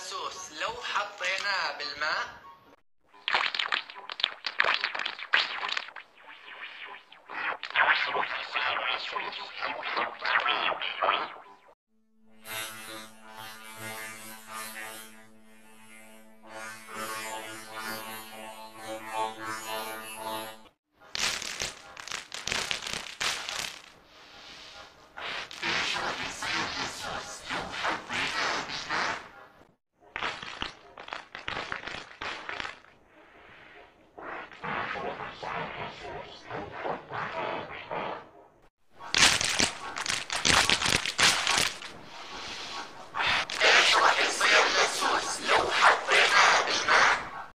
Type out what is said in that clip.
اللاسوس لو حطيناه بالماء ايش راح يصير لاسوس لو